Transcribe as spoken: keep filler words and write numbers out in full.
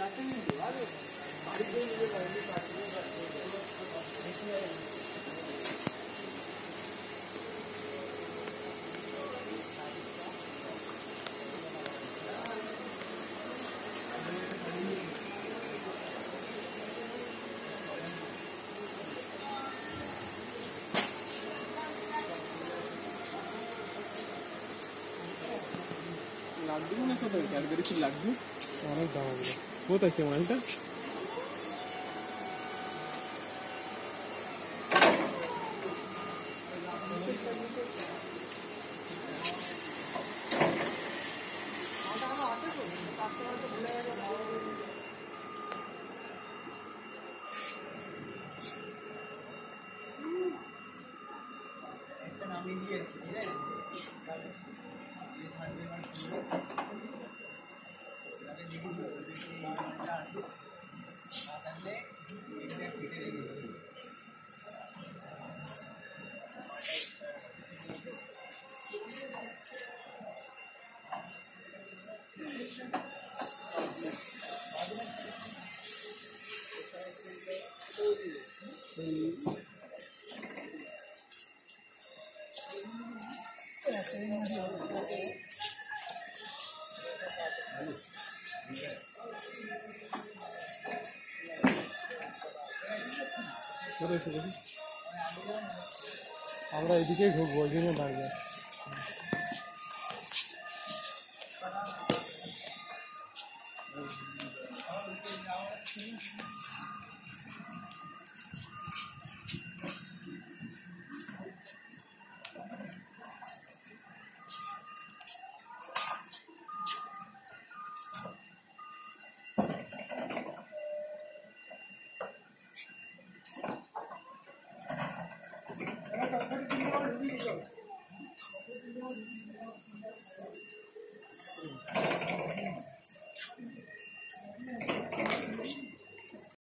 লাড্ডু মনে কত ক্যাডবেরি কি লাড্ডু অনেক দাম হবে কোথায় আছে মালটা একটা নামিয়ে দিয়েছি ঠিক আছে আমরা এদিকেই ঢুকবো ওই জন্য দাঁড়িয়ে Thank you.